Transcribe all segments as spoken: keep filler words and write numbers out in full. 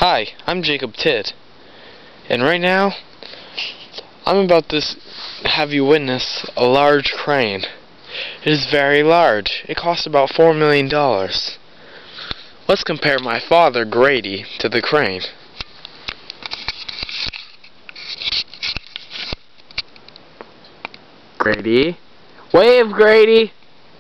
Hi, I'm Jacob Tidd, and right now I'm about to have you witness a large crane. It is very large. It costs about four million dollars. Let's compare my father, Grady, to the crane. Grady? Wave, Grady!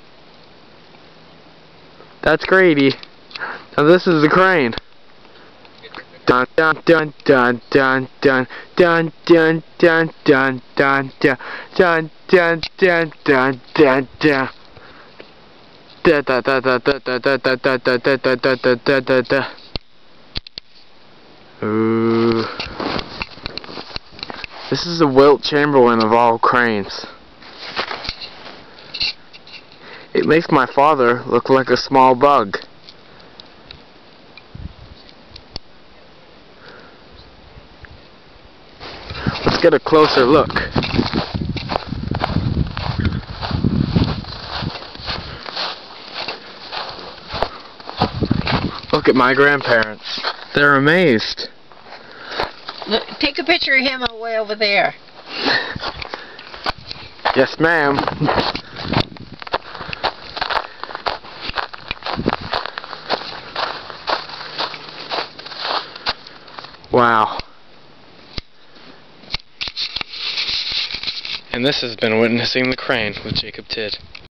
That's Grady. Now this is the crane. Dun dun dun dun dun dun dun dun dun dun dun dun dun dun dun dun dun dun. Da da da da da da da da da da da da da da da da. Ooh. This is the Wilt Chamberlain of all cranes. It makes my father look like a small bug. Let's get a closer look. Look at my grandparents. They're amazed. Look, take a picture of him way over there. Yes, ma'am. Wow. And this has been Witnessing the Crane with Jacob Tidd.